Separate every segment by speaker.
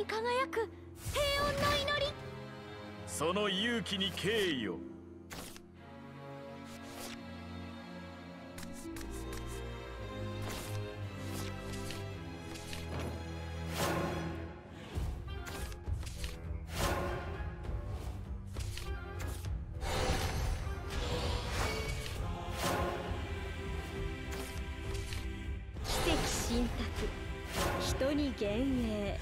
Speaker 1: 輝く平穏の祈り。
Speaker 2: その勇気に敬意を。
Speaker 1: 奇跡神託、人に幻影。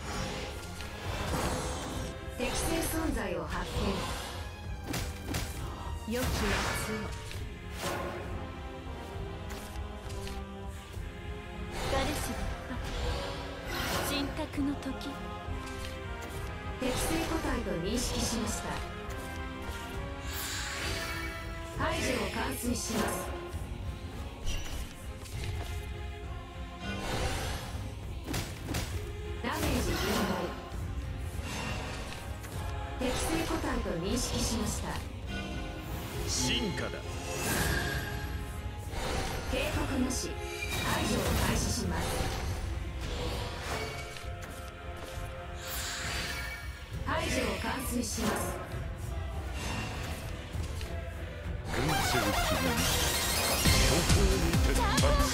Speaker 3: 適正存在を発見。
Speaker 1: 良き夏を。誰しも神託の時。
Speaker 3: 適正個体と認識しました。排除を完遂します。ダメージ分配。適正個体と認識しました。
Speaker 2: 進化だ。
Speaker 3: 警告なし。排除を開始します。排除を完遂します。
Speaker 2: 群生する処方に徹達。